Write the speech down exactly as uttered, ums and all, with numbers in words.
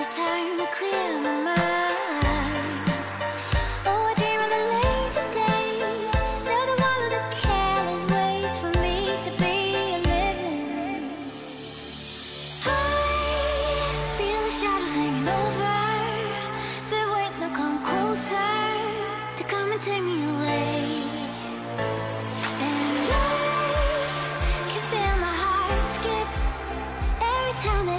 time to clear my mind. Oh, I dream of the lazy days, so the one of the careless ways for me to be a living. I feel the shadows hanging over, but wait, now come closer to come and take me away. And I can feel my heart skip every time that